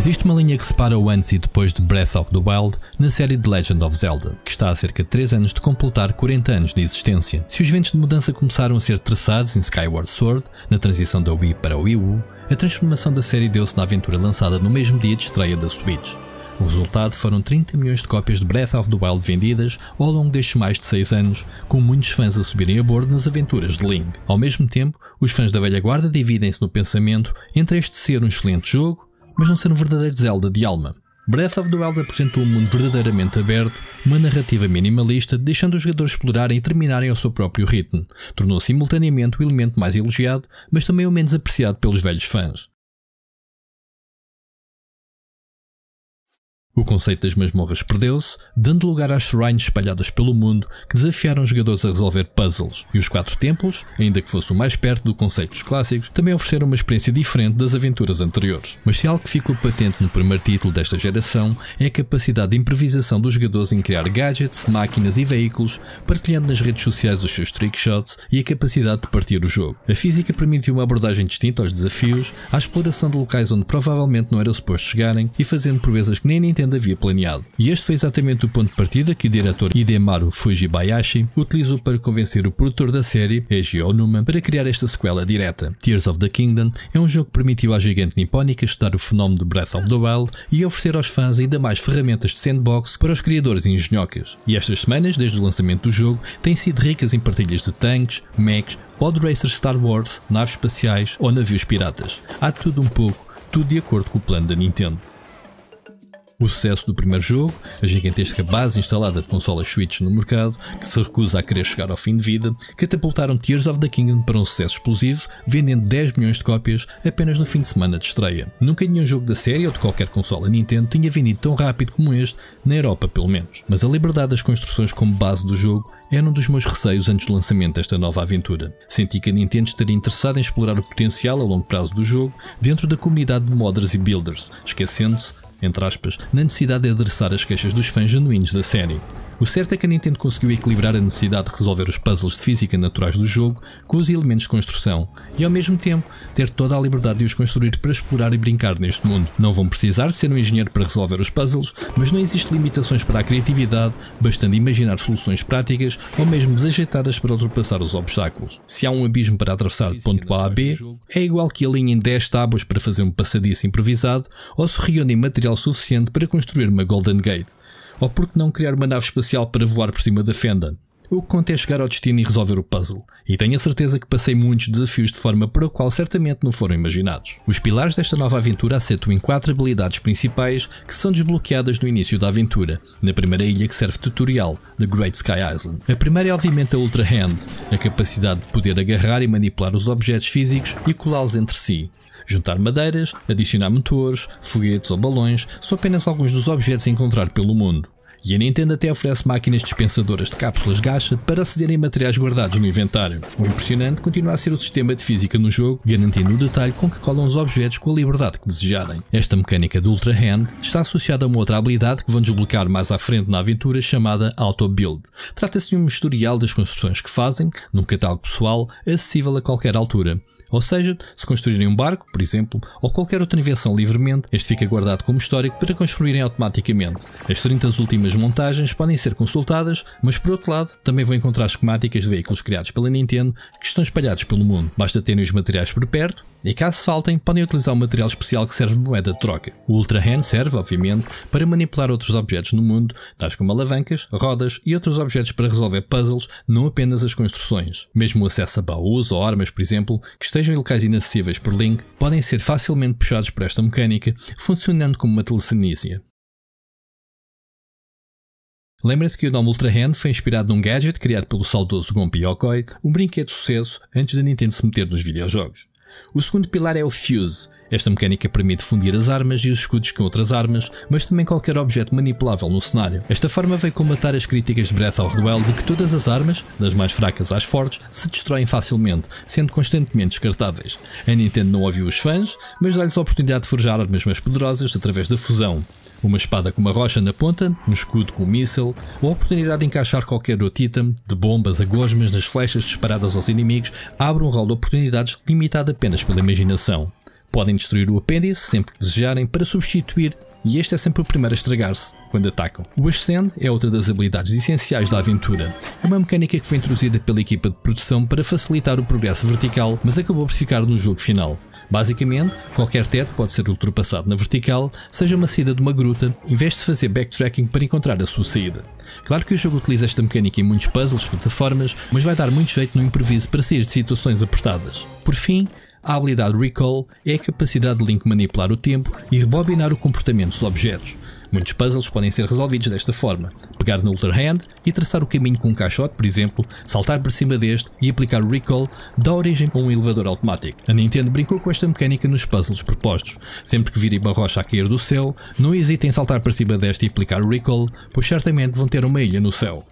Existe uma linha que separa o antes e depois de Breath of the Wild na série The Legend of Zelda, que está há cerca de 3 anos de completar 40 anos de existência. Se os ventos de mudança começaram a ser traçados em Skyward Sword, na transição da Wii para a Wii U, a transformação da série deu-se na aventura lançada no mesmo dia de estreia da Switch. O resultado foram 30 milhões de cópias de Breath of the Wild vendidas ao longo destes mais de 6 anos, com muitos fãs a subirem a bordo nas aventuras de Link. Ao mesmo tempo, os fãs da velha guarda dividem-se no pensamento entre este ser um excelente jogo, mas não ser um verdadeiro Zelda de alma. Breath of the Wild apresentou um mundo verdadeiramente aberto, uma narrativa minimalista, deixando os jogadores explorarem e terminarem ao seu próprio ritmo. Tornou simultaneamente o elemento mais elogiado, mas também o menos apreciado pelos velhos fãs. O conceito das masmorras perdeu-se, dando lugar às shrines espalhadas pelo mundo que desafiaram os jogadores a resolver puzzles, e os 4 templos, ainda que fossem mais perto do conceito dos clássicos, também ofereceram uma experiência diferente das aventuras anteriores. Mas se algo que ficou patente no primeiro título desta geração é a capacidade de improvisação dos jogadores em criar gadgets, máquinas e veículos, partilhando nas redes sociais os seus trickshots e a capacidade de partir o jogo. A física permitiu uma abordagem distinta aos desafios, à exploração de locais onde provavelmente não era suposto chegarem e fazendo proezas que nem Nintendo havia planeado. E este foi exatamente o ponto de partida que o diretor Hidemaru Fujibayashi utilizou para convencer o produtor da série, Eiji Onuma, para criar esta sequela direta. Tears of the Kingdom é um jogo que permitiu à gigante nipónica estudar o fenómeno de Breath of the Wild e oferecer aos fãs ainda mais ferramentas de sandbox para os criadores e engenhocas. E estas semanas, desde o lançamento do jogo, têm sido ricas em partilhas de tanques, mechs, pod racers Star Wars, naves espaciais ou navios piratas. Há tudo um pouco, tudo de acordo com o plano da Nintendo. O sucesso do primeiro jogo, a gigantesca base instalada de consolas Switch no mercado, que se recusa a querer chegar ao fim de vida, catapultaram Tears of the Kingdom para um sucesso explosivo, vendendo 10 milhões de cópias apenas no fim de semana de estreia. Nunca nenhum jogo da série ou de qualquer consola Nintendo tinha vendido tão rápido como este, na Europa pelo menos. Mas a liberdade das construções como base do jogo era um dos meus receios antes do lançamento desta nova aventura. Senti que a Nintendo estaria interessada em explorar o potencial a longo prazo do jogo dentro da comunidade de modders e builders, esquecendo-se, entre aspas, na necessidade de adressar as queixas dos fãs genuínos da série. O certo é que a Nintendo conseguiu equilibrar a necessidade de resolver os puzzles de física naturais do jogo com os elementos de construção e ao mesmo tempo ter toda a liberdade de os construir para explorar e brincar neste mundo. Não vão precisar ser um engenheiro para resolver os puzzles, mas não existem limitações para a criatividade, bastando imaginar soluções práticas ou mesmo desajeitadas para ultrapassar os obstáculos. Se há um abismo para atravessar de ponto A a B, é igual que alinhem 10 tábuas para fazer um passadiço improvisado ou se reúnem material suficiente para construir uma Golden Gate. Ou por que não criar uma nave espacial para voar por cima da fenda? O que conta é chegar ao destino e resolver o puzzle. E tenho a certeza que passei muitos desafios de forma para o qual certamente não foram imaginados. Os pilares desta nova aventura acentuam em 4 habilidades principais que são desbloqueadas no início da aventura, na primeira ilha que serve tutorial, The Great Sky Island. A primeira é obviamente a Ultra Hand, a capacidade de poder agarrar e manipular os objetos físicos e colá-los entre si. Juntar madeiras, adicionar motores, foguetes ou balões são apenas alguns dos objetos a encontrar pelo mundo. E a Nintendo até oferece máquinas dispensadoras de cápsulas gacha para acederem a materiais guardados no inventário. O impressionante continua a ser o sistema de física no jogo, garantindo o detalhe com que colam os objetos com a liberdade que desejarem. Esta mecânica do Ultra Hand está associada a uma outra habilidade que vão desbloquear mais à frente na aventura chamada Auto Build. Trata-se de um historial das construções que fazem, num catálogo pessoal, acessível a qualquer altura. Ou seja, se construírem um barco, por exemplo, ou qualquer outra invenção livremente, este fica guardado como histórico para construírem automaticamente. As 30 últimas montagens podem ser consultadas, mas por outro lado, também vão encontrar esquemáticas de veículos criados pela Nintendo que estão espalhados pelo mundo. Basta terem os materiais por perto e, caso faltem, podem utilizar um material especial que serve de moeda de troca. O Ultra Hand serve, obviamente, para manipular outros objetos no mundo, tais como alavancas, rodas e outros objetos para resolver puzzles, não apenas as construções. Mesmo o acesso a baús ou armas, por exemplo, que estejam em locais inacessíveis por Link, podem ser facilmente puxados por esta mecânica, funcionando como uma telecinésia. Lembrem-se que o nome Ultra Hand foi inspirado num gadget criado pelo saudoso Gonpi Yokoi, um brinquedo de sucesso antes da Nintendo se meter nos videojogos. O segundo pilar é o Fuse. Esta mecânica permite fundir as armas e os escudos com outras armas, mas também qualquer objeto manipulável no cenário. Esta forma veio combater as críticas de Breath of the Wild de que todas as armas, das mais fracas às fortes, se destroem facilmente, sendo constantemente descartáveis. A Nintendo não ouviu os fãs, mas dá-lhes a oportunidade de forjar armas mais poderosas através da fusão. Uma espada com uma rocha na ponta, um escudo com um míssil, ou a oportunidade de encaixar qualquer outro item, de bombas a gosmas nas flechas disparadas aos inimigos, abre um rol de oportunidades limitado apenas pela imaginação. Podem destruir o apêndice sempre que desejarem para substituir, e este é sempre o primeiro a estragar-se quando atacam. O Ascend é outra das habilidades essenciais da aventura. É uma mecânica que foi introduzida pela equipa de produção para facilitar o progresso vertical, mas acabou por ficar no jogo final. Basicamente, qualquer teto pode ser ultrapassado na vertical, seja uma saída de uma gruta, em vez de fazer backtracking para encontrar a sua saída. Claro que o jogo utiliza esta mecânica em muitos puzzles, plataformas, mas vai dar muito jeito no improviso para sair de situações apertadas. Por fim, a habilidade Recall é a capacidade de Link manipular o tempo e rebobinar o comportamento dos objetos. Muitos puzzles podem ser resolvidos desta forma: pegar no Ultra Hand e traçar o caminho com um caixote, por exemplo, saltar por cima deste e aplicar o Recall dá origem a um elevador automático. A Nintendo brincou com esta mecânica nos puzzles propostos. Sempre que virem uma rocha a cair do céu, não hesitem em saltar por cima desta e aplicar o Recall, pois certamente vão ter uma ilha no céu.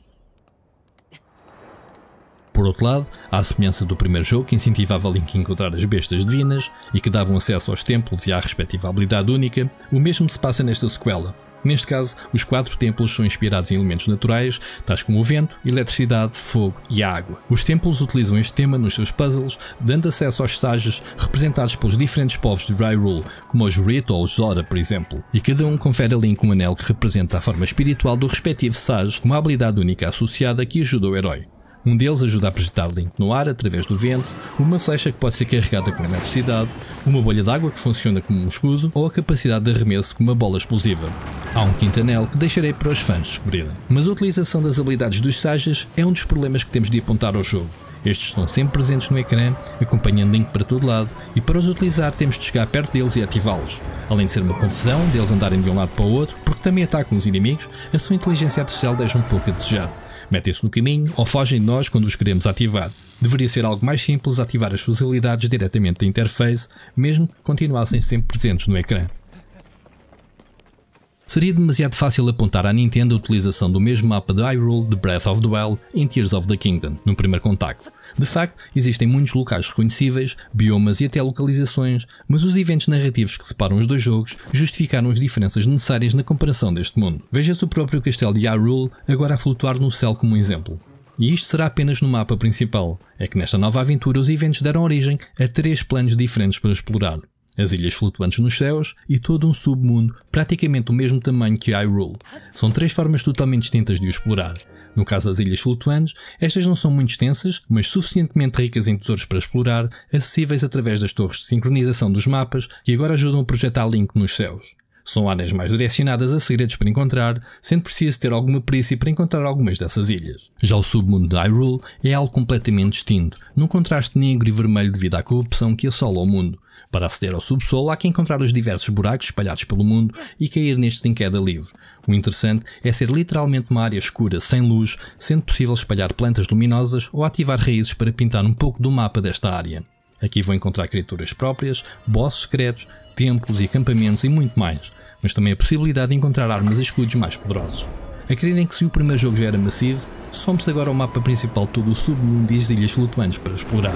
Por outro lado, à semelhança do primeiro jogo que incentivava Link a encontrar as bestas divinas e que davam acesso aos templos e à respectiva habilidade única, o mesmo se passa nesta sequela. Neste caso, os 4 templos são inspirados em elementos naturais, tais como o vento, eletricidade, fogo e a água. Os templos utilizam este tema nos seus puzzles, dando acesso aos sages representados pelos diferentes povos de Hyrule, como os Rit ou os Zora, por exemplo, e cada um confere a Link um anel que representa a forma espiritual do respectivo sage, com uma habilidade única associada que ajuda o herói. Um deles ajuda a projetar Link no ar através do vento, uma flecha que pode ser carregada com eletricidade, uma bolha de água que funciona como um escudo ou a capacidade de arremesso com uma bola explosiva. Há um quinto anel que deixarei para os fãs descobrirem. Mas a utilização das habilidades dos sages é um dos problemas que temos de apontar ao jogo. Estes estão sempre presentes no ecrã, acompanhando Link para todo lado, e para os utilizar temos de chegar perto deles e ativá-los. Além de ser uma confusão deles andarem de um lado para o outro, porque também atacam os inimigos, a sua inteligência artificial deixa um pouco a desejar. Metem-se no caminho ou fogem de nós quando os queremos ativar. Deveria ser algo mais simples ativar as suas habilidades diretamente da interface, mesmo que continuassem sempre presentes no ecrã. Seria demasiado fácil apontar à Nintendo a utilização do mesmo mapa de Hyrule de Breath of the Wild em Tears of the Kingdom, num primeiro contacto. De facto, existem muitos locais reconhecíveis, biomas e até localizações, mas os eventos narrativos que separam os dois jogos justificaram as diferenças necessárias na comparação deste mundo. Veja-se o próprio castelo de Hyrule agora a flutuar no céu como um exemplo. E isto será apenas no mapa principal. É que nesta nova aventura os eventos deram origem a 3 planos diferentes para explorar. As ilhas flutuantes nos céus e todo um submundo praticamente do mesmo tamanho que Hyrule. São 3 formas totalmente distintas de o explorar. No caso das ilhas flutuantes, estas não são muito extensas, mas suficientemente ricas em tesouros para explorar, acessíveis através das torres de sincronização dos mapas que agora ajudam a projetar Link nos céus. São áreas mais direcionadas a segredos para encontrar, sendo preciso ter alguma perícia para encontrar algumas dessas ilhas. Já o submundo de Hyrule é algo completamente distinto, num contraste negro e vermelho devido à corrupção que assola o mundo. Para aceder ao subsolo há que encontrar os diversos buracos espalhados pelo mundo e cair nestes em queda livre. O interessante é ser literalmente uma área escura, sem luz, sendo possível espalhar plantas luminosas ou ativar raízes para pintar um pouco do mapa desta área. Aqui vão encontrar criaturas próprias, bosses secretos, templos e acampamentos e muito mais, mas também a possibilidade de encontrar armas e escudos mais poderosos. Acreditem que se o primeiro jogo já era massivo, some-se agora ao mapa principal todo o submundo e as ilhas flutuantes para explorar.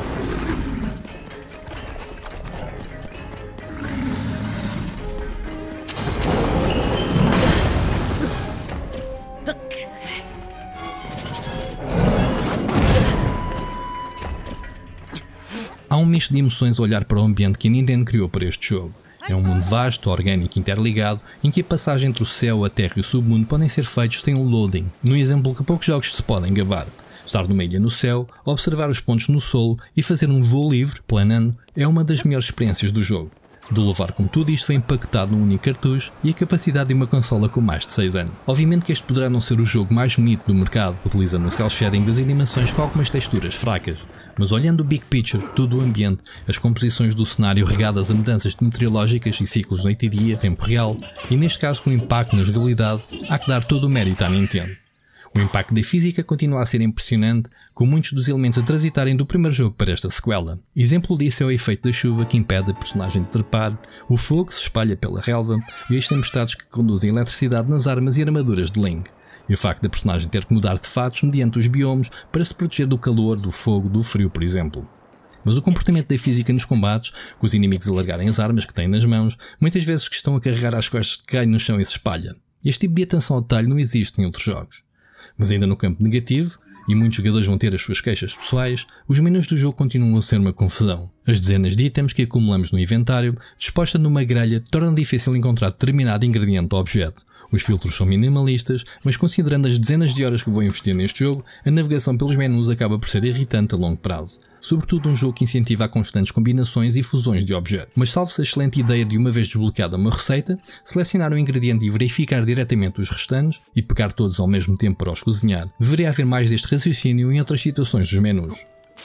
Há um misto de emoções a olhar para o ambiente que a Nintendo criou para este jogo. É um mundo vasto, orgânico e interligado, em que a passagem entre o céu, a terra e o submundo podem ser feitos sem um loading, num exemplo que poucos jogos se podem gabar. Estar numa ilha no céu, observar os pontos no solo e fazer um voo livre, planando, é uma das melhores experiências do jogo. De louvar como tudo isto foi empaquetado num único cartucho e a capacidade de uma consola com mais de 6 anos. Obviamente que este poderá não ser o jogo mais bonito do mercado, utilizando o cel shading das animações com algumas texturas fracas, mas olhando o big picture, todo o ambiente, as composições do cenário regadas a mudanças meteorológicas e ciclos noite e dia, tempo real, e neste caso com impacto na jogabilidade, há que dar todo o mérito à Nintendo. O impacto da física continua a ser impressionante, com muitos dos elementos a transitarem do primeiro jogo para esta sequela. Exemplo disso é o efeito da chuva que impede a personagem de trepar, o fogo que se espalha pela relva e as tempestades que conduzem eletricidade nas armas e armaduras de Link. E o facto da personagem ter que mudar de fatos mediante os biomes para se proteger do calor, do fogo, do frio, por exemplo. Mas o comportamento da física nos combates, com os inimigos alargarem as armas que têm nas mãos, muitas vezes que estão a carregar às costas de quem no chão e se espalha. Este tipo de atenção ao detalhe não existe em outros jogos. Mas ainda no campo negativo, e muitos jogadores vão ter as suas queixas pessoais, os menus do jogo continuam a ser uma confusão. As dezenas de itens que acumulamos no inventário, disposta numa grelha, tornam difícil encontrar determinado ingrediente ou objeto. Os filtros são minimalistas, mas considerando as dezenas de horas que vou investir neste jogo, a navegação pelos menus acaba por ser irritante a longo prazo. Sobretudo um jogo que incentiva a constantes combinações e fusões de objetos. Mas salvo-se a excelente ideia de, uma vez desbloqueada uma receita, selecionar um ingrediente e verificar diretamente os restantes, e pegar todos ao mesmo tempo para os cozinhar, deveria haver mais deste raciocínio em outras situações dos menus.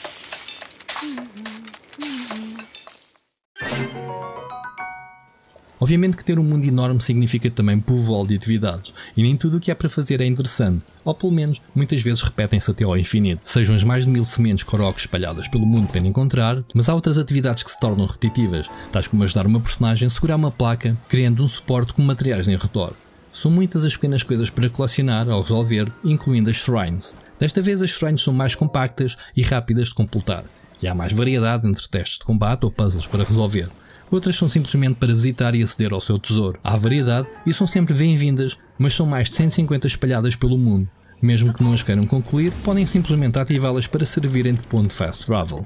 Obviamente que ter um mundo enorme significa também povoal de atividades, e nem tudo o que há para fazer é interessante, ou pelo menos muitas vezes repetem-se até ao infinito. Sejam as mais de 1000 sementes Korok espalhadas pelo mundo para encontrar, mas há outras atividades que se tornam repetitivas, tais como ajudar uma personagem a segurar uma placa, criando um suporte com materiais em redor. São muitas as pequenas coisas para colecionar ou resolver, incluindo as shrines. Desta vez as shrines são mais compactas e rápidas de completar, e há mais variedade entre testes de combate ou puzzles para resolver. Outras são simplesmente para visitar e aceder ao seu tesouro. Há variedade e são sempre bem-vindas, mas são mais de 150 espalhadas pelo mundo. Mesmo que não as queiram concluir, podem simplesmente ativá-las para servirem de ponto de fast travel.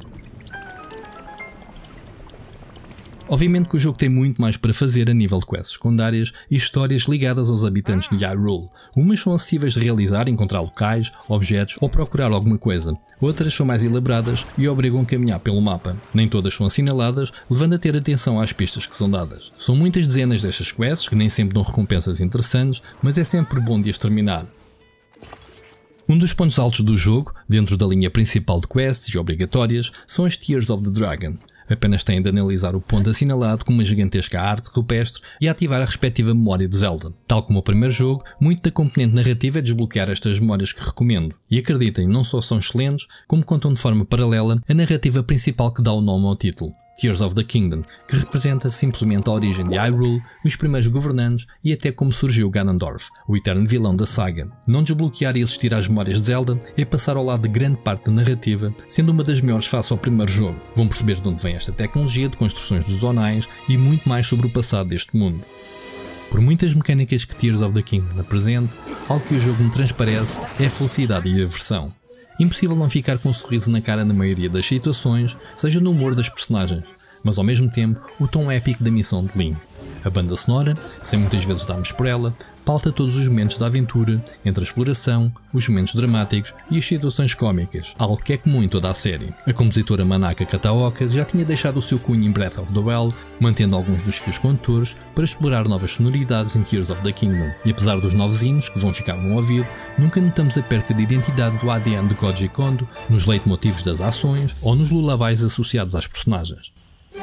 Obviamente que o jogo tem muito mais para fazer a nível de quests secundárias e histórias ligadas aos habitantes de Hyrule. Umas são acessíveis de realizar, encontrar locais, objetos ou procurar alguma coisa. Outras são mais elaboradas e obrigam a caminhar pelo mapa. Nem todas são assinaladas, levando a ter atenção às pistas que são dadas. São muitas dezenas destas quests, que nem sempre dão recompensas interessantes, mas é sempre bom de as terminar. Um dos pontos altos do jogo, dentro da linha principal de quests e obrigatórias, são as Tears of the Dragon. Apenas têm de analisar o ponto assinalado com uma gigantesca arte rupestre e ativar a respectiva memória de Zelda. Tal como o primeiro jogo, muito da componente narrativa é desbloquear estas memórias que recomendo. E acreditem, não só são excelentes, como contam de forma paralela a narrativa principal que dá o nome ao título, Tears of the Kingdom, que representa simplesmente a origem de Hyrule, os primeiros governantes e até como surgiu Ganondorf, o eterno vilão da saga. Não desbloquear e assistir às memórias de Zelda é passar ao lado de grande parte da narrativa, sendo uma das melhores face ao primeiro jogo. Vão perceber de onde vem esta tecnologia de construções dos zonais e muito mais sobre o passado deste mundo. Por muitas mecânicas que Tears of the Kingdom apresenta, algo que o jogo me transparece é a felicidade e a diversão. Impossível não ficar com um sorriso na cara na maioria das situações, seja no humor das personagens, mas ao mesmo tempo o tom épico da missão de Link. A banda sonora, sem muitas vezes darmos por ela, pauta todos os momentos da aventura, entre a exploração, os momentos dramáticos e as situações cómicas, algo que é comum em toda a série. A compositora Manaka Kataoka já tinha deixado o seu cunho em Breath of the Wild, mantendo alguns dos fios condutores para explorar novas sonoridades em Tears of the Kingdom. E apesar dos novos hinos, que vão ficar no ouvido, nunca notamos a perca de identidade do ADN de Koji Kondo, nos leitmotivos das ações ou nos lullabies associados às personagens.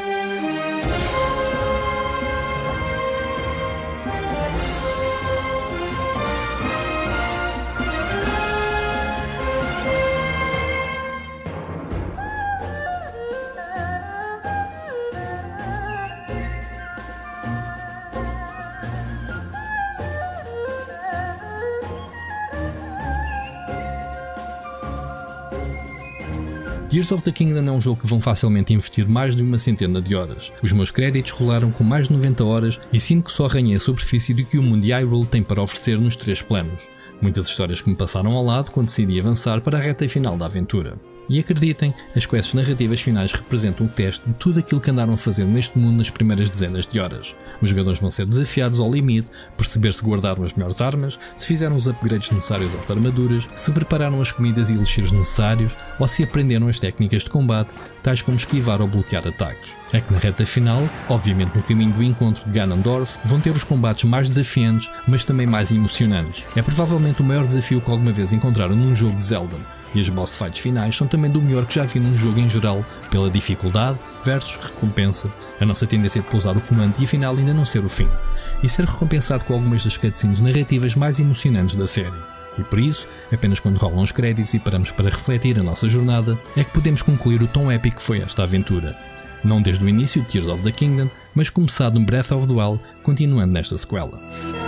Tears of the Kingdom é um jogo que vão facilmente investir mais de uma centena de horas. Os meus créditos rolaram com mais de 90 horas e sinto que só arranhei a superfície do que o mundo de Hyrule tem para oferecer nos 3 planos. Muitas histórias que me passaram ao lado quando decidi avançar para a reta final da aventura. E acreditem, as quests narrativas finais representam o teste de tudo aquilo que andaram a fazer neste mundo nas primeiras dezenas de horas. Os jogadores vão ser desafiados ao limite, perceber se guardaram as melhores armas, se fizeram os upgrades necessários às armaduras, se prepararam as comidas e elixires necessários ou se aprenderam as técnicas de combate, tais como esquivar ou bloquear ataques. É que na reta final, obviamente no caminho do encontro de Ganondorf, vão ter os combates mais desafiantes, mas também mais emocionantes. É provavelmente o maior desafio que alguma vez encontraram num jogo de Zelda. E as boss fights finais são também do melhor que já vi num jogo em geral, pela dificuldade versus recompensa, a nossa tendência de pousar o comando e afinal ainda não ser o fim, e ser recompensado com algumas das cutscenes narrativas mais emocionantes da série. E por isso, apenas quando rolam os créditos e paramos para refletir a nossa jornada, é que podemos concluir o tão épico que foi esta aventura. Não desde o início de Tears of the Kingdom, mas começado no Breath of the Wild, continuando nesta sequela.